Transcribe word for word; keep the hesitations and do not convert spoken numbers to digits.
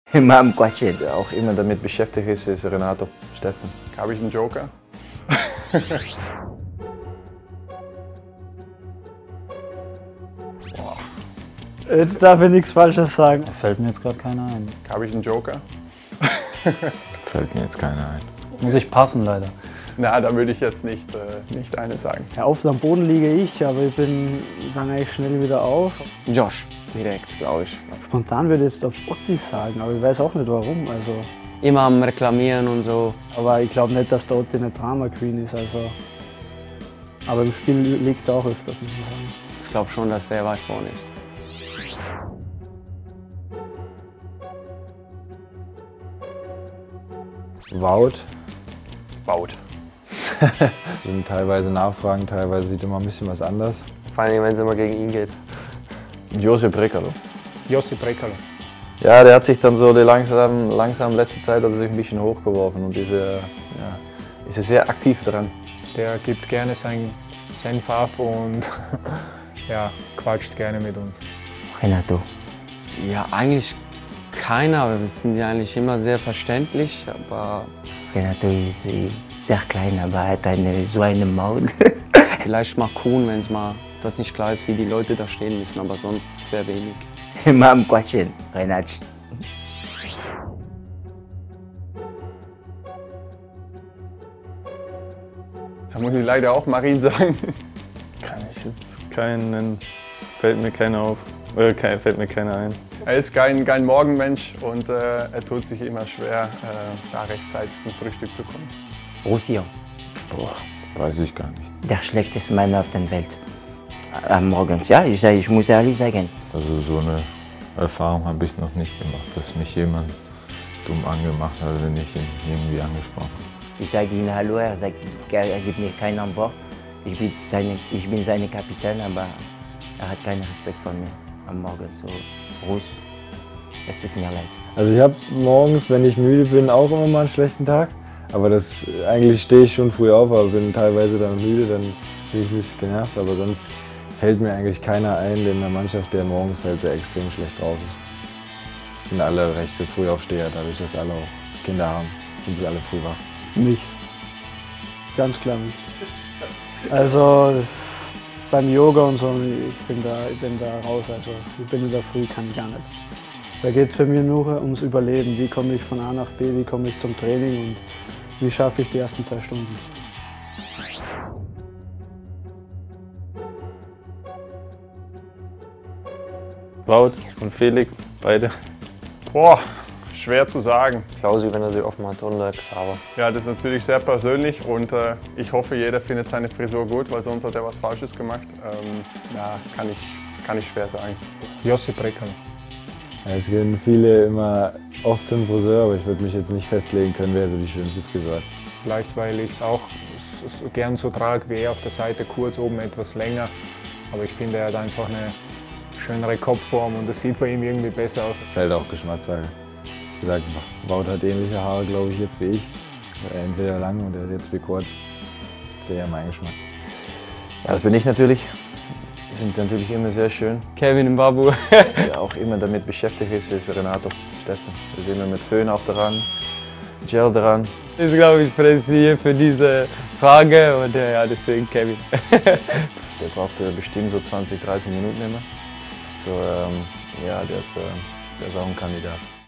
Imam Quachin. Der auch immer damit beschäftigt ist, ist Renato Steffen. Habe ich einen Joker? Jetzt darf ich nichts Falsches sagen. Da fällt mir jetzt gerade keiner ein. Habe ich einen Joker? Fällt mir jetzt keiner ein. Muss ich passen, leider. Na, da würde ich jetzt nicht, äh, nicht eine sagen. Ja, oft am Boden liege ich, aber ich bin dann eigentlich schnell wieder auf. Josh, direkt, glaube ich. Spontan würde ich jetzt auf Otti sagen, aber ich weiß auch nicht warum. Also. Immer am Reklamieren und so. Aber ich glaube nicht, dass der Otti eine Drama Queen ist. Also. Aber im Spiel liegt er auch öfters, muss ich sagen. Ich glaube schon, dass der weit vorne ist. Wout. Wout. Es sind teilweise Nachfragen, teilweise sieht immer ein bisschen was anders. Vor allem, wenn es immer gegen ihn geht. Josip Brekalo. Josip Brekalo. Ja, der hat sich dann so die langsam, langsam letzte Zeit hat er sich ein bisschen hochgeworfen und ist, äh, ja, ist sehr aktiv dran. Der gibt gerne seinen Senf ab und ja, quatscht gerne mit uns. Renato. Ja, eigentlich keiner. Wir sind ja eigentlich immer sehr verständlich, aber Renato ist sehr klein, aber hat eine, so eine Maul. vielleicht mal Kuhn, wenn es mal das nicht klar ist, wie die Leute da stehen müssen, aber sonst sehr wenig. Imam Quachin, Renato. Da muss ich leider auch Marin sagen. Kann ich jetzt keinen nennen. Fällt mir keiner auf. Oder kein, fällt mir keiner ein. Er ist kein, kein Morgenmensch und äh, er tut sich immer schwer, äh, da rechtzeitig zum Frühstück zu kommen. Roussillon. Boah, weiß ich gar nicht. Der schlechteste Mann auf der Welt. Am Morgens, ja, ich, ich muss ehrlich sagen. Also so eine Erfahrung habe ich noch nicht gemacht, dass mich jemand dumm angemacht hat, wenn ich ihn irgendwie angesprochen habe. Ich sage ihm Hallo, er, sagt, er gibt mir keine Antwort. Ich bin seine, ich bin seine Kapitän, aber er hat keinen Respekt vor mir am Morgen. So, Russ, es tut mir leid. Also ich habe morgens, wenn ich müde bin, auch immer mal einen schlechten Tag. Aber das, eigentlich stehe ich schon früh auf, aber bin teilweise dann müde, dann bin ich ein bisschen genervt. Aber sonst fällt mir eigentlich keiner ein in der Mannschaft, der morgens halt sehr extrem schlecht drauf ist. Sind alle rechte Frühaufsteher, dadurch, dass alle auch Kinder haben, sind sie alle früh wach. Mich. Ganz klar mich. Also beim Yoga und so, ich bin da, ich bin da raus. Also ich bin in der Früh, kann ich gar nicht. Da geht es für mich nur ums Überleben. Wie komme ich von A nach B, wie komme ich zum Training und wie schaffe ich die ersten zwei Stunden. Wout und Felix, beide. Boah, schwer zu sagen. Klausi, wenn er sie offen hat, und Xaver. Ja, das ist natürlich sehr persönlich und äh, ich hoffe, jeder findet seine Frisur gut, weil sonst hat er was Falsches gemacht. Ähm, ja, kann ich, kann ich schwer sagen. Josip Brekalo. Ja, es gehen viele immer oft zum Friseur, aber ich würde mich jetzt nicht festlegen können, wer so die schönste Frisur hat. Vielleicht, weil ich es auch so gern so trage wie er, auf der Seite kurz, oben etwas länger. Aber ich finde, er hat einfach eine schönere Kopfform und das sieht bei ihm irgendwie besser aus. Das ist halt auch Geschmackssache. Wie gesagt, Wout hat ähnliche Haare, glaube ich, jetzt wie ich. Entweder lang oder jetzt wie kurz. Das ist eher mein Geschmack. Ja, das bin ich natürlich. Die sind natürlich immer sehr schön. Kevin Mbabu. Der auch immer damit beschäftigt ist, ist Renato Steffen. Der ist immer mit Föhn auch dran, Gel dran. Ist, glaube ich, präsentiert für diese Frage und ja, deswegen Kevin. Der braucht äh, bestimmt so zwanzig, dreißig Minuten immer. So, ähm, ja, der ist, äh, der ist auch ein Kandidat.